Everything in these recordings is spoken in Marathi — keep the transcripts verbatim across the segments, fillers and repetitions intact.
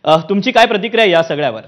अ, तुमची काय प्रतिक्रिया या सगळ्यावर?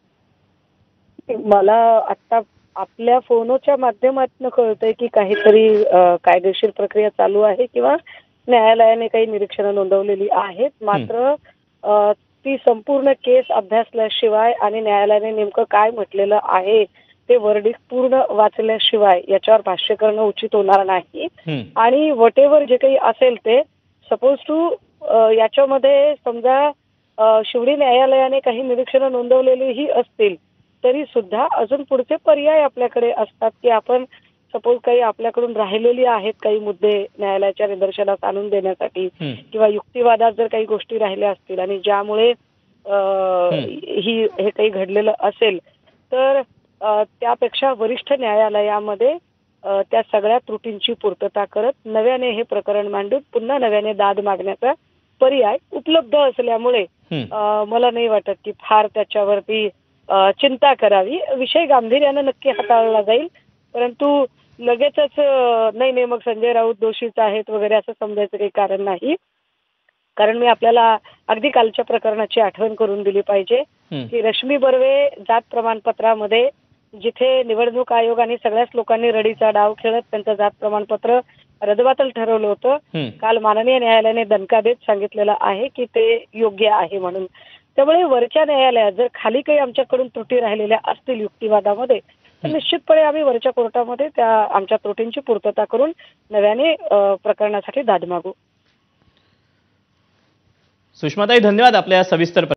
मला आता आपल्या फोनच्या माध्यमातून कळतंय की काहीतरी अ, कायदेशीर प्रक्रिया चालू आहे किंवा न्यायालयाने काही निरीक्षणं नोंदवलेली आहेत. मात्र अ, ती संपूर्ण केस अभ्यासल्याशिवाय आणि न्यायालयाने नेमकं काय म्हटलेलं आहे ते वर्डिक्ट पूर्ण वाचल्याशिवाय याच्यावर भाष्य करणं उचित होणार नाही. हं. आणि व्हॉटएव्हर जे काही असेल ते सपोज टू याच्यामध्ये समजा अ, शेवटी न्यायालयाने काही निरीक्षणं नोंदवलेलीही असतील तरी सुद्धा अजून पुढचे पर्याय आपल्याकडे असतात की आपण सपोज काही आपल्याकडून राहिलेली आहेत काही मुद्दे न्यायालयाच्या निदर्शनास आणून देण्यासाठी हं. किंवा युक्तिवादात जर काही गोष्टी राहिल्या असतील आणि ज्यामुळे अ, हं. ही हे काही घडलेलं असेल तर अ, त्यापेक्षा वरिष्ठ न्यायालयामध्ये अ, त्या सगळ्या त्रुटींची पूर्तता करत नव्याने हे प्रकरण मांडून पुन्हा नव्याने दाद मागण्याचा पर्याय उपलब्ध असल्यामुळे हं. अ, मला नाही वाटत की फार त्याच्यावरती अ, चिंता करावी. विषय गांभीर्यानं नक्की हाताळला जाईल, परंतु लगेचच अ, नाही नाही मग संजय राऊत दोषीच आहेत वगैरे असं समजायचं काही कारण नाही. कारण मी आपल्याला अगदी कालच्या प्रकरणाची आठवण करून दिली पाहिजे हं. की रश्मी बर्वे जात प्रमाणपत्रामध्ये जिथे निवडणूक आयोग आणि सगळ्याच लोकांनी रडीचा डाव खेळत त्यांचं जात प्रमाणपत्र रदबातल ठरवलं होतं. हं. काल माननीय न्यायालयाने दणका देत सांगितलेलं आहे की ते योग्य आहे म्हणून. त्यामुळे वरच्या न्यायालयात जर खाली काही आमच्याकडून त्रुटी राहिलेल्या असतील युक्तिवादामध्ये तर हं. निश्चितपणे आम्ही वरच्या कोर्टामध्ये त्या आमच्या त्रुटींची पूर्तता करून नव्याने अ, प्रकरणासाठी दाद मागू. सुषमाताई, धन्यवाद आपल्या सविस्तर